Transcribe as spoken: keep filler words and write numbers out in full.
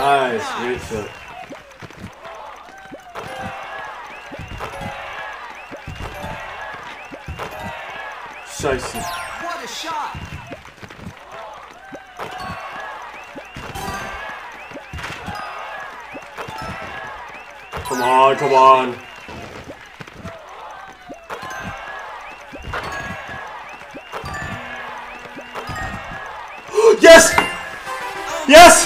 Nice, great shot. Scheiße. What a shot! Come on, come on. Yes! Yes!